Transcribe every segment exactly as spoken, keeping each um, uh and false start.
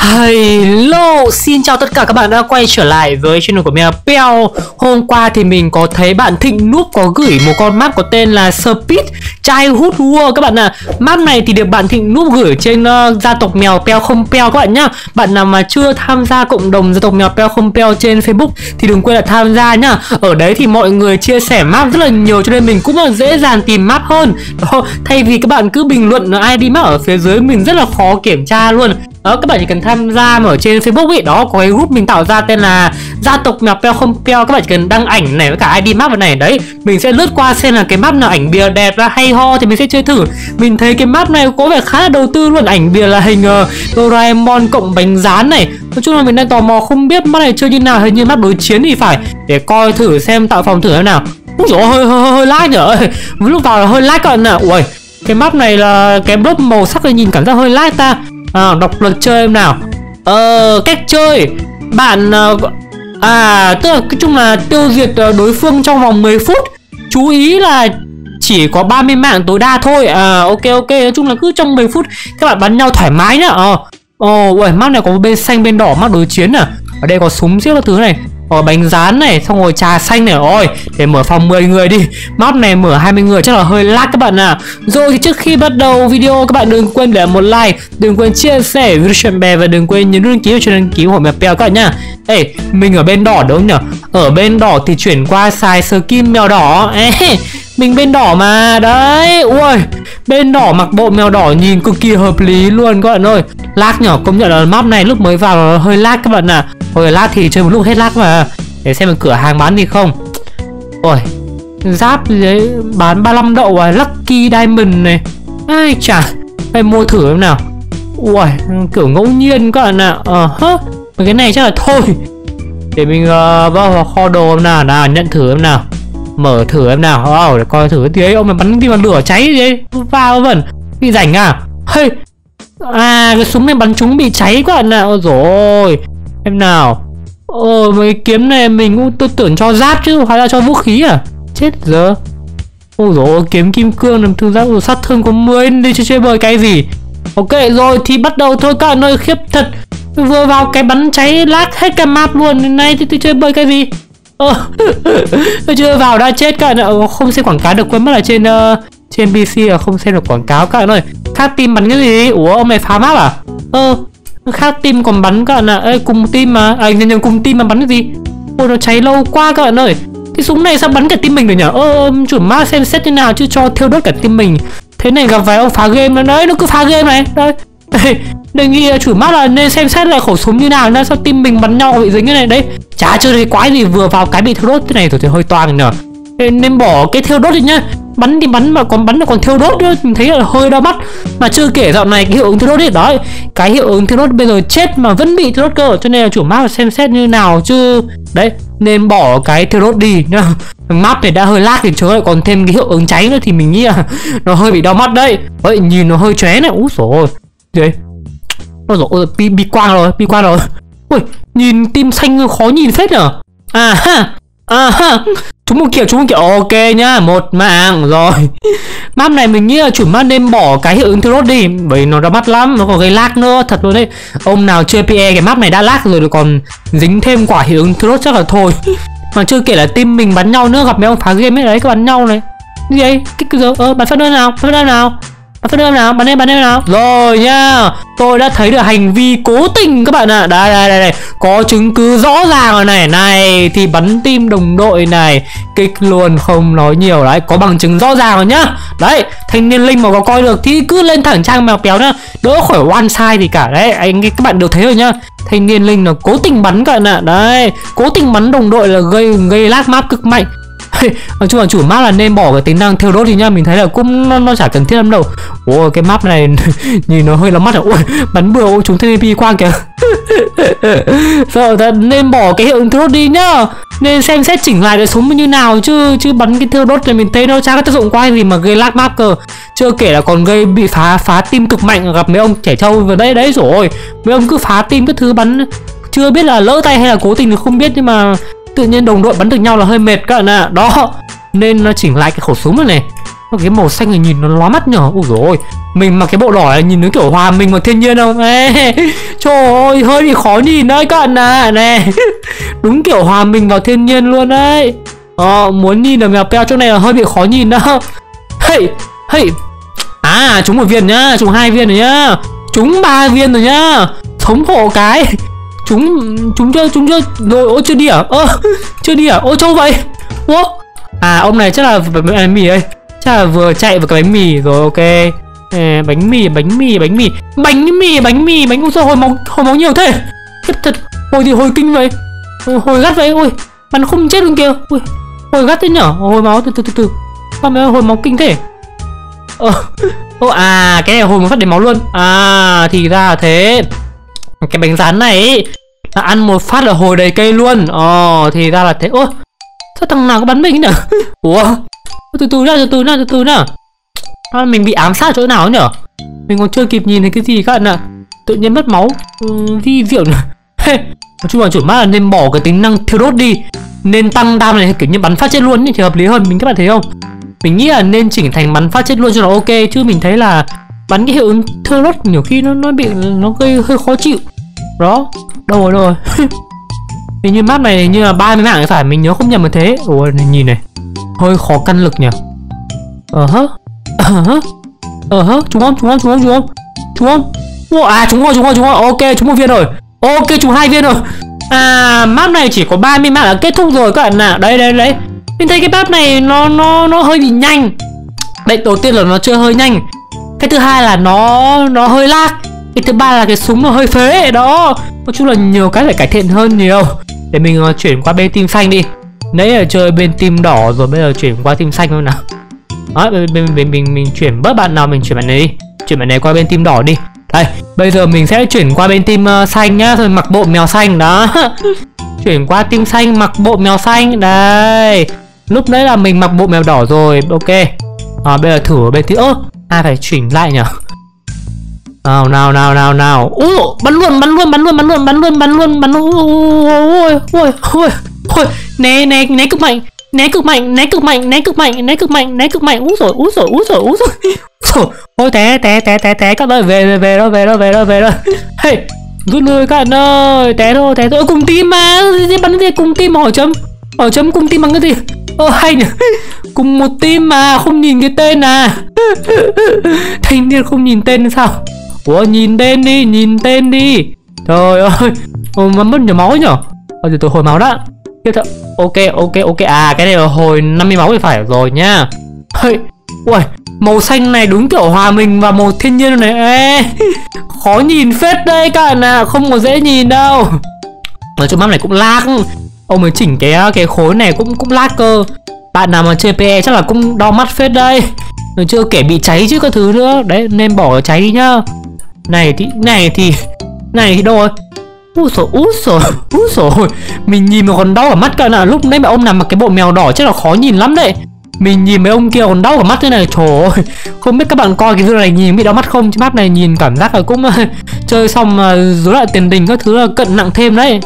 Hello, xin chào tất cả các bạn đã quay trở lại với channel của Mèo Peo. Hôm qua thì mình có thấy bạn Thịnh Núp có gửi một con map có tên là Speed Childhood War các bạn ạ. À. Map này thì được bạn Thịnh Núp gửi trên uh, gia tộc Mèo Peo không Peo các bạn nhá. Bạn nào mà chưa tham gia cộng đồng gia tộc Mèo Peo không Peo trên Facebook thì đừng quên là tham gia nhá. Ở đấy thì mọi người chia sẻ map rất là nhiều cho nên mình cũng là dễ dàng tìm map hơn. Đó, thay vì các bạn cứ bình luận i đê map ở phía dưới mình rất là khó kiểm tra luôn. Đó, các bạn chỉ cần tham gia mà ở trên Facebook ấy, đó có cái group mình tạo ra tên là gia tộc Mèo Peo không Peo. Các bạn chỉ cần đăng ảnh này với cả i đê map vào này đấy, mình sẽ lướt qua xem là cái map nào ảnh bìa đẹp ra hay ho thì mình sẽ chơi thử. Mình thấy cái map này có vẻ khá là đầu tư luôn, ảnh bìa là hình uh, Doraemon cộng bánh rán này. Nói chung là mình đang tò mò không biết map này chơi như nào, hình như map đối chiến thì phải, để coi thử xem tạo phòng thử thế nào. Úi dồi, hơi hơi hơi, hơi lag nhở, lúc vào là hơi lag các bạn ạ. Ui, cái map này là cái block màu sắc này nhìn cảm giác hơi lag ta. À, đọc luật chơi em nào. Ờ, cách chơi bạn uh, à tức là cái chung là tiêu diệt uh, đối phương trong vòng mười phút. Chú ý là chỉ có ba mươi mạng tối đa thôi. À ok ok, nói chung là cứ trong mười phút các bạn bắn nhau thoải mái nhá. Ờ ồ, ui, map này có bên xanh bên đỏ, map đối chiến à. Ở đây có súng xiếc các thứ này, có bánh rán này, xong rồi trà xanh này. Ôi, để mở phòng mười người đi. Map này mở hai mươi người chắc là hơi lag các bạn ạ. À. Rồi thì trước khi bắt đầu video các bạn đừng quên để một like, đừng quên chia sẻ video cho bạn bè và đừng quên nhấn đăng ký cho đăng ký của Mèo Peo các bạn nhá. Ê, mình ở bên đỏ đúng không nhỉ? Ở bên đỏ thì chuyển qua xài skin mèo đỏ. Ê, mình bên đỏ mà. Đấy, ui, bên đỏ mặc bộ mèo đỏ nhìn cực kỳ hợp lý luôn các bạn ơi. Lag nhỏ, công nhận là map này lúc mới vào là hơi lag các bạn ạ. À. Hồi lag thì chơi một lúc hết lag mà. Để xem cửa hàng bán gì không. Ôi, giáp gì đấy bán ba mươi lăm đậu à, Lucky Diamond này. Ai chả, phải mua thử em nào. Ui, kiểu ngẫu nhiên các bạn ạ. Ờ hớ, cái này chắc là thôi. Để mình uh, vào vào kho đồ em nào, nào nhận thử em nào. Mở thử em nào, oh, để coi thử cái ấy. Ông mày bắn đi mà lửa cháy gì đấy. Vào vẫn bị rảnh à. Hey. À, cái súng này bắn chúng bị cháy các bạn ạ. Ôi dồi ôi. Em nào. Ồ, mấy kiếm này mình cũng tôi tưởng cho giáp chứ, hóa ra cho vũ khí à. Chết giờ. Ôi dồi ôi, kiếm kim cương làm thứ giáp sát thương có mười, đi chơi chơi bời cái gì. Ok rồi thì bắt đầu thôi các bạn ơi, khiếp thật. Vừa vào cái bắn cháy lag hết cả map luôn. Này thì tôi chơi bời cái gì. Ờ, tôi chưa vào đã chết các bạn ạ. Không xem quảng cáo được, quên mất là trên uh, trên pê xê là không xem được quảng cáo các bạn ơi. Khác team bắn cái gì? Ủa ông này phá map à? Ơ, khác team còn bắn các bạn ạ. Ê, cùng team mà, à nhầm nhầm cùng team mà bắn cái gì? Ôi nó cháy lâu quá các bạn ơi. Cái súng này sao bắn cả team mình được nhỉ? Ơ, chủ map xem xét như nào chứ cho thiêu đốt cả team mình. Thế này gặp vài ông phá game nó đấy, nó cứ phá game này. Đây. Đề nghị chủ map là nên xem xét lại khẩu súng như nào nữa, sao team mình bắn nhau bị dính cái này đấy. Chả chơi thấy quái gì, vừa vào cái bị thiêu đốt thế này rồi thì hơi toang nhở. Nên bỏ cái thiêu đốt đi nhá. Bắn thì bắn mà còn bắn là còn thiêu đốt nữa, mình thấy là hơi đau mắt. Mà chưa kể dạo này cái hiệu ứng thiêu đốt ấy, đấy, cái hiệu ứng thiêu đốt bây giờ chết mà vẫn bị thiêu đốt cơ, cho nên là chủ map là xem xét như nào chứ. Đấy, nên bỏ cái thiêu đốt đi nhá. Map này đã hơi lag thì chớ lại còn thêm cái hiệu ứng cháy nữa thì mình nghĩ là nó hơi bị đau mắt đấy. Đấy, nhìn nó hơi chóe này, úi dồi ôi. Đấy. Ôi dồi ôi, bi, bi quang rồi, bi quang rồi. Ui, nhìn tim xanh khó nhìn phết nhở. À ha, à ha. Chúng một kiểu, chúng một kiểu, ok nhá, một mạng rồi. Map này mình nghĩ là chủ map nên bỏ cái hiệu ứng thiêu đốt đi, bởi nó đã bắt lắm, nó còn gây lag nữa, thật luôn đấy. Ông nào chơi pê e cái map này đã lag rồi rồi còn dính thêm quả hiệu ứng thiêu đốt chắc là thôi. Mà chưa kể là team mình bắn nhau nữa, gặp mấy ông phá game ấy đấy, các bắn nhau này. Gì đấy, cái giờ, ơ, bắn phát đơn nào, phát đơn nào. Bắn phát đơn nào, bắn em, bắn em nào. Rồi nhá, tôi đã thấy được hành vi cố tình các bạn ạ. À. Đây, đây, đây, đây, có chứng cứ rõ ràng rồi này. Này, thì bắn team đồng đội này. Kích luôn, không nói nhiều đấy. Có bằng chứng rõ ràng rồi nhá. Đấy, thanh niên linh mà có coi được thì cứ lên thẳng trang Mèo Péo nhá. Đỡ khỏi one side gì cả. Đấy, anh các bạn đều thấy rồi nhá. Thanh niên linh là cố tình bắn các bạn ạ. À. Đấy, cố tình bắn đồng đội là gây gây lag map cực mạnh. Nói chung là chủ map là nên bỏ cái tính năng thiêu đốt thì nhá, mình thấy là cũng nó, nó chả cần thiết lắm đâu. Ôi cái map này nhìn nó hơi lắm mắt rồi. Ôi bắn bừa, ôi chúng thêm pê quang kìa. Sợ thật, nên bỏ cái hiệu ứng thiêu đốt đi nhá. Nên xem xét chỉnh lại cái súng như nào chứ chứ bắn cái thiêu đốt này mình thấy nó chả có tác dụng quay gì mà gây lag map cơ. Chưa kể là còn gây bị phá phá team cực mạnh, gặp mấy ông trẻ trâu vào đây đấy rồi. Mấy ông cứ phá team cái thứ bắn chưa biết là lỡ tay hay là cố tình thì không biết, nhưng mà tự nhiên đồng đội bắn được nhau là hơi mệt các bạn ạ. À. Đó, nên nó chỉnh lại cái khẩu súng này này. Cái màu xanh này nhìn nó lóa mắt nhở. Ui dồi ôi, mình mặc cái bộ đỏ này nhìn nó kiểu hòa mình vào thiên nhiên không? Ê, trời ơi, hơi bị khó nhìn đấy các bạn à. Này, đúng kiểu hòa mình vào thiên nhiên luôn đấy. Ờ, muốn nhìn được mèo Peo chỗ này là hơi bị khó nhìn đâu. Hey, hey. À, trúng một viên nhá, trúng hai viên rồi nhá, trúng ba viên rồi nhá. Thống hộ cái. Chúng chúng chưa chúng chưa rồi. Ôi chưa đi à? Ơ, chưa đi à? Ôi trâu vậy. Ủa? À, ông này chắc là bánh mì đây. Chắc là vừa chạy vào cái bánh mì rồi. Ok. À, bánh mì bánh mì bánh mì bánh mì bánh mì bánh ui sao hồi máu hồi máu nhiều thế. Thật thật hồi thì hồi kinh vậy. Hồi, hồi gắt vậy. Ui bắn không chết luôn kìa. Ui hồi gắt thế nhở. Hồi máu từ từ từ từ sao mà hồi máu kinh thế. Ờ ô à cái này hồi máu phát đến máu luôn. À thì ra là thế. Cái bánh rán này ấy, là ăn một phát là hồi đầy cây luôn. Ồ thì ra là thế. Ôi sao thằng nào có bắn mình nhở. Ủa từ từ nào từ từ nào từ từ nào. À, mình bị ám sát chỗ nào nhở. Mình còn chưa kịp nhìn thấy cái gì các bạn ạ. Tự nhiên mất máu. Ừ, vi diệu nhỉ. Nói chung là chuẩn mắt là nên bỏ cái tính năng thiêu đốt đi, nên tăng đam này kiểu như bắn phát chết luôn thì hợp lý hơn. Mình các bạn thấy không, mình nghĩ là nên chỉnh thành bắn phát chết luôn cho nó ok. Chứ mình thấy là bắn cái hiệu ứng thiêu đốt nhiều khi nó nó bị nó gây hơi khó chịu. Đó đâu rồi đâu rồi. Hình như map này như là ba mươi mạng phải, mình nhớ không nhầm như thế. Ủa nhìn này hơi khó căn lực nhỉ. Ờ hớ ờ hớ ờ hớ trúng không trúng không trúng không trúng không trúng không. Ủa, à trúng rồi trúng rồi trúng rồi. Ok trúng một viên rồi. Ok trúng hai viên rồi. À map này chỉ có ba mươi mạng là kết thúc rồi các bạn ạ. Đây đây đấy, mình thấy cái map này nó nó nó hơi bị nhanh. Đấy, đầu tiên là nó chơi hơi nhanh. Cái thứ hai là nó nó hơi lag. Cái thứ ba là cái súng nó hơi phế đó. Nói chung là nhiều cái phải cải thiện hơn nhiều. Để mình uh, chuyển qua bên team xanh đi. Nãy là chơi bên team đỏ rồi, bây giờ chuyển qua team xanh thôi nào. Đó, mình, mình, mình, mình, mình chuyển bớt bạn nào mình chuyển bạn này đi. Chuyển bạn này qua bên team đỏ đi. Đây, bây giờ mình sẽ chuyển qua bên team uh, xanh nhá. Thôi mặc bộ mèo xanh đó. Chuyển qua team xanh mặc bộ mèo xanh. Đây, lúc đấy là mình mặc bộ mèo đỏ rồi. Ok. À, bây giờ thử ở bên team. Ơ, à phải chỉnh lại nhỉ. Nào nào nào nào nào. Ui bắn luôn bắn luôn bắn luôn bắn luôn bắn luôn bắn luôn bắn luôn. Ôi ôi ôi ôi né né né cực mạnh, né cực mạnh, né cực mạnh, né cực mạnh, né cực mạnh, né cực mạnh. Úi rồi úi rồi úi rồi úi rồi. Ôi té té té té té các bạn về về về đâu về đâu về đâu về đâu. Hey rút lui các bạn ơi. Té thôi té thôi. Cùng team mà bắn gì cùng team. Hỏi chấm hỏi chấm cùng team bằng cái gì. Ơ hay nhỉ. Cùng một team mà không nhìn cái tên à. Thanh niên không nhìn tên sao. Ủa nhìn tên đi, nhìn tên đi. Trời ơi. Ồ, mà mất nhiều máu nhở. Ôi tôi hồi máu đã. Tiếp theo. Ok ok ok. À cái này là hồi năm mươi máu thì phải rồi nha. Hey. Ui màu xanh này đúng kiểu hòa mình vào màu thiên nhiên này. Ê, khó nhìn phết đây các bạn ạ. Không có dễ nhìn đâu. Nói chung map này cũng lag. Ông mới chỉnh cái cái khối này cũng cũng lag cơ. Bạn nào mà chơi pê e chắc là cũng đau mắt phết đây. Rồi chưa kể bị cháy chứ các thứ nữa. Đấy nên bỏ cháy đi nhá. Này thì này thì này thì đâu rồi. Úi xồi úi xồi úi xồi. Mình nhìn mà còn đau ở mắt cả. Lúc nãy mà ông nằm mặc cái bộ mèo đỏ chắc là khó nhìn lắm đấy. Mình nhìn mấy ông kia còn đau ở mắt thế này. Trời ơi. Không biết các bạn coi cái video này nhìn bị đau mắt không. Chứ map này nhìn cảm giác là cũng chơi xong mà rối loạn tiền đình các thứ là cận nặng thêm đấy.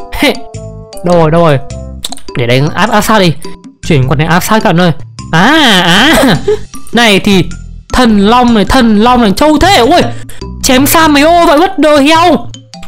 Đâu rồi đâu rồi. Để đánh áp áp sát đi. Chuyển qua đánh áp sát các bạn ơi. À à. Này thì thần long này, thần long này trâu thế. Ui chém xa mấy ô vậy mất đời heo.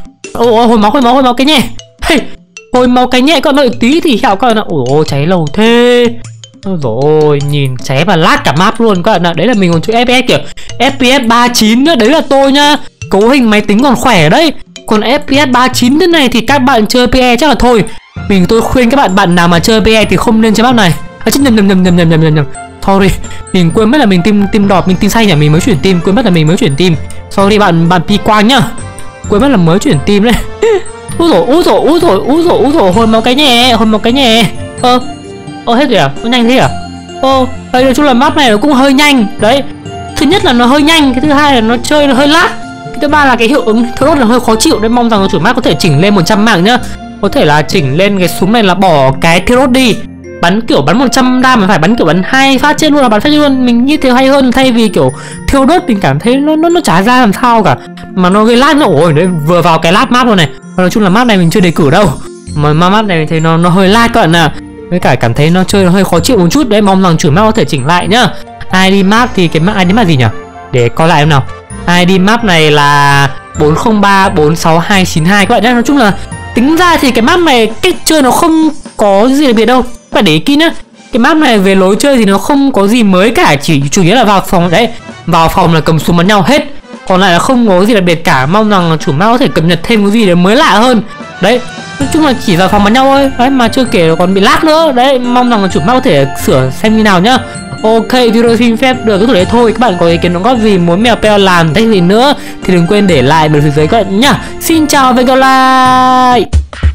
Ôi hồi máu hồi máu hồi máu cái nhẹ. Hey, hồi máu cái nhẹ các bạn ơi. Tí thì heo các bạn ạ. Ôi cháy lâu thế. Ôi rồi nhìn cháy và lát cả map luôn các bạn ạ. Đấy là mình còn chơi ép pê ét kiểu ép pê ét ba mươi chín nữa. Đấy là tôi nhá. Cấu hình máy tính còn khỏe đấy. Còn ép pê ét ba mươi chín thế này thì các bạn chơi pê e chắc là thôi. Mình tôi khuyên các bạn bạn nào mà chơi pê e thì không nên chơi map này. À chứ nhầm nhầm nhầm nhầm nhầm nhầm nhầm nhầm. Sorry, mình quên mất là mình team team đỏ, mình team xanh nhỉ, mình mới chuyển team, quên mất là mình mới chuyển team. Sorry bạn bạn Pi Quang nhá. Quên mất là mới chuyển team đấy. Úi rồi, úi rồi, úi rồi, úi rồi, úi rồi, hồi máu cái nhẹ, hồi máu cái nhẹ. Ơ. Ơ hết rồi à? Nó nhanh thế à? Ô, đây nói chung là map này nó cũng hơi nhanh. Đấy. Thứ nhất là nó hơi nhanh, cái thứ hai là nó chơi nó hơi lag. Cái thứ ba là cái hiệu ứng thiêu đốt là hơi khó chịu. Nên mong rằng chủ map có thể chỉnh lên một trăm mạng nhá. Có thể là chỉnh lên cái súng này là bỏ cái thiêu đốt đi. Bắn kiểu bắn một trăm đam mà phải bắn kiểu bắn hai phát chết luôn là bắn phát chết luôn. Mình nghĩ thế hay hơn thay vì kiểu thiêu đốt mình cảm thấy nó nó nó chả ra làm sao cả. Mà nó gây lag nữa. Ôi đấy vừa vào cái lát map luôn này. Nói chung là map này mình chưa đề cử đâu. Mà map này mình thấy nó nó hơi lag các bạn ạ. Với cả cảm thấy nó chơi nó hơi khó chịu một chút. Đấy mong rằng chủ map có thể chỉnh lại nhá. i đê map thì cái map i đê map gì nhỉ? Để coi lại em nào. i đê map này là bốn không ba bốn sáu hai chín hai các bạn nhé. Nói chung là tính ra thì cái map này cách chơi nó không có gì đặc biệt đâu. Các bạn để ý kỹ nhá. Cái map này về lối chơi thì nó không có gì mới cả, chỉ chủ yếu là vào phòng đấy, vào phòng là cầm súng bắn nhau hết. Còn lại là không có gì đặc biệt cả. Mong rằng chủ map có thể cập nhật thêm cái gì đấy mới lạ hơn. Đấy, nói chung là chỉ vào phòng bắn nhau thôi. Đấy, mà chưa kể còn bị lag nữa. Đấy, mong rằng là chủ map có thể sửa xem như nào nhá. Ok, video xin phép được cái thủ đấy thôi. Các bạn có ý kiến đóng góp gì, muốn mèo peo làm cách gì nữa thì đừng quên để lại bên phía dưới các bạn nhá. Xin chào và hẹn gặp lại.